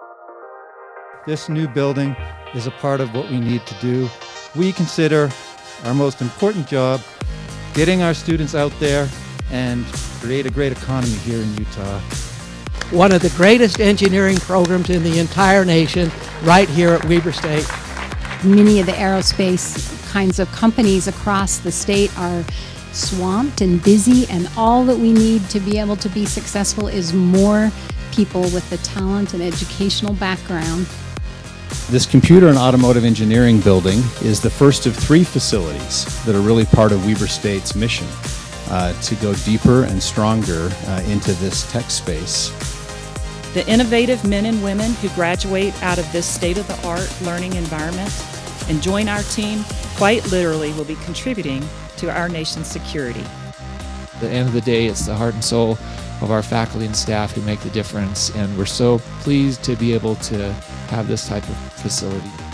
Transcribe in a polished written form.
This new building is a part of what we need to do. We consider our most important job getting our students out there and create a great economy here in Utah. One of the greatest engineering programs in the entire nation, right here at Weber State. Many of the aerospace kinds of companies across the state are swamped and busy, and all that we need to be able to be successful is more people with the talent and educational background. This computer and automotive engineering building is the first of 3 facilities that are really part of Weber State's mission to go deeper and stronger into this tech space. The innovative men and women who graduate out of this state-of-the-art learning environment and join our team quite literally will be contributing to our nation's security. At the end of the day, it's the heart and soul of our faculty and staff who make the difference, and we're so pleased to be able to have this type of facility.